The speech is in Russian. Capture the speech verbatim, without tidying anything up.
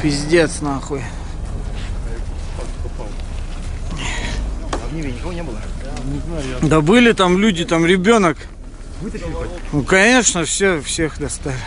Пиздец, нахуй. А в Неве никого не было? Не знаю, я... Да были там люди, там ребенок. Вытащили? Ну, конечно, все, всех достали.